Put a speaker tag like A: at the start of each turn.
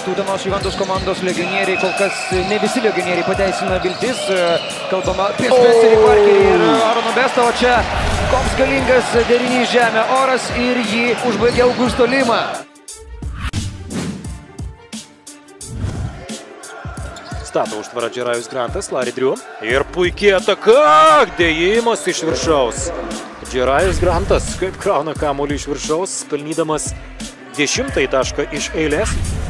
A: Utenos Juventus komandos legionieriai, kol kas ne visi legionieriai pateisina viltis. Kalbama apie Spencerį Parkerį ir Aroną Bestą, o čia koks galingas derinys žemė oras ir jį užbaigė Augusto Lima.
B: Stato užtvarą Džerajus Grantas, Larry Drew. Ir puikiai ataka, dėjimas iš viršaus. Džerajus Grantas kaip krauna kamuolį iš viršaus, pelnydamas 10 tašką iš eilės.